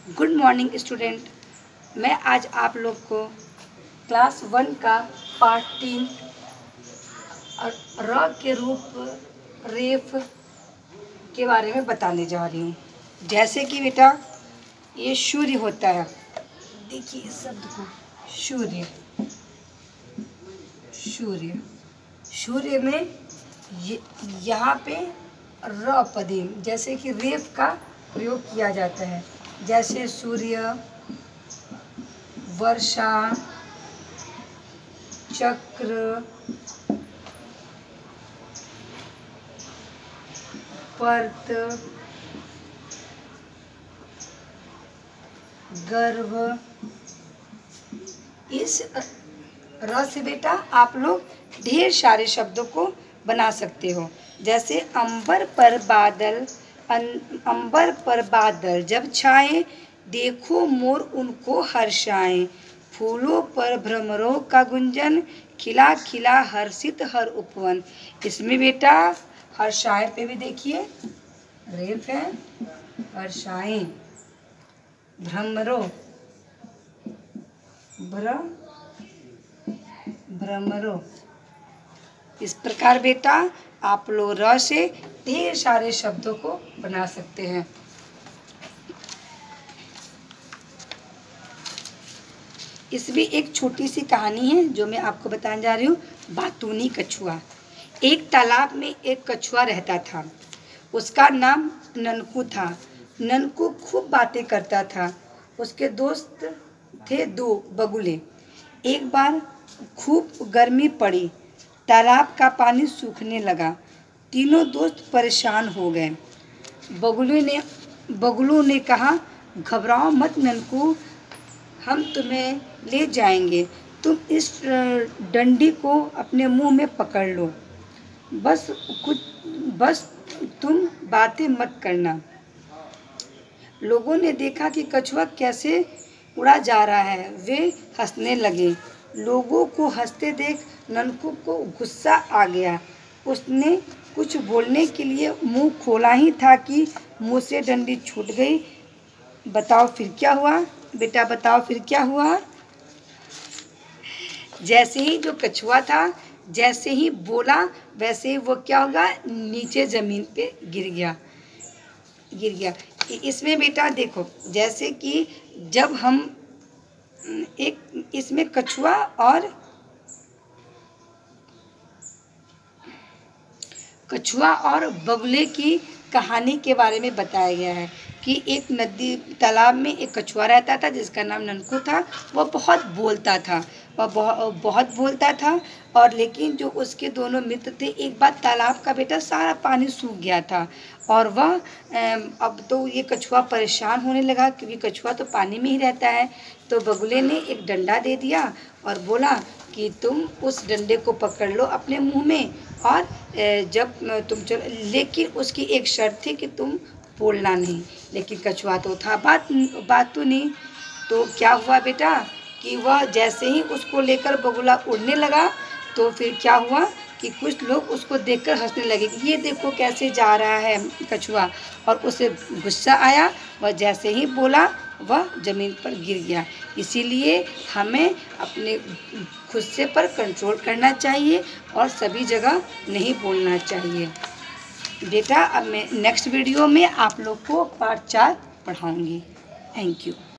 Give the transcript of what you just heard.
Good morning student. मैं आज आप लोग को क्लास 1 का पार्ट 3 र के रूप रेफ के बारे में बताने जा रही हूँ। जैसे कि बेटा ये सूर्य होता है, देखिए इस शब्द को सूर्य। सूर्य सूर्य में यहाँ पे र पदे जैसे कि रेफ का प्रयोग किया जाता है, जैसे सूर्य, वर्षा, चक्र, पर्त, गर्भ। इस र से बेटा आप लोग ढेर सारे शब्दों को बना सकते हो, जैसे अंबर पर बादल, अंबर पर बादल जब छाए, देखो मोर उनको हर्षाएं, फूलों पर भ्रमरों का गुंजन, खिला खिला हर्षित हर उपवन। इसमें बेटा हर्षाएं पे भी देखिए रेफ है, हर्षाएं, भ्रमरों, भ्रमरों। इस प्रकार बेटा आप लोग र से ढेर सारे शब्दों को बना सकते हैं। इसमें एक छोटी सी कहानी है जो मैं आपको बताने जा रही हूँ। बातूनी कछुआ। एक तालाब में एक कछुआ रहता था। उसका नाम ननकू था। ननकू खूब बातें करता था। उसके दोस्त थे 2 बगुले। एक बार खूब गर्मी पड़ी, तालाब का पानी सूखने लगा। तीनों दोस्त परेशान हो गए। बगुलों ने कहा, घबराओ मत ननकू, हम तुम्हें ले जाएंगे। तुम इस डंडी को अपने मुंह में पकड़ लो, बस तुम बातें मत करना। लोगों ने देखा कि कछुआ कैसे उड़ा जा रहा है। वे हंसने लगे। लोगों को हंसते देख ननकू को गुस्सा आ गया। उसने कुछ बोलने के लिए मुंह खोला ही था कि मुंह से डंडी छूट गई। बताओ फिर क्या हुआ बेटा, बताओ फिर क्या हुआ। जैसे ही जो कछुआ था, जैसे ही बोला वैसे ही वो क्या होगा, नीचे ज़मीन पे गिर गया। इसमें बेटा देखो, जैसे कि जब हम एक इसमें कछुआ और बगुले की कहानी के बारे में बताया गया है कि एक नदी तालाब में एक कछुआ रहता था जिसका नाम ननकू था। वह बहुत बोलता था और लेकिन जो उसके दोनों मित्र थे, एक बार तालाब का बेटा सारा पानी सूख गया था और वह अब तो ये कछुआ परेशान होने लगा क्योंकि कछुआ तो पानी में ही रहता है। तो बगुले ने एक डंडा दे दिया और बोला कि तुम उस डंडे को पकड़ लो अपने मुंह में और जब तुम चलो, लेकिन उसकी एक शर्त थी कि तुम बोलना नहीं। लेकिन कछुआ तो था बात तो नहीं। तो क्या हुआ बेटा कि वह जैसे ही उसको लेकर बगुला उड़ने लगा तो फिर क्या हुआ कि कुछ लोग उसको देखकर हंसने लगे कि ये देखो कैसे जा रहा है कछुआ, और उसे गुस्सा आया। वह जैसे ही बोला वह ज़मीन पर गिर गया। इसीलिए हमें अपने गुस्से पर कंट्रोल करना चाहिए और सभी जगह नहीं बोलना चाहिए। बेटा अब मैं नेक्स्ट वीडियो में आप लोग को पार्ट 4 पढ़ाऊँगी। Thank you.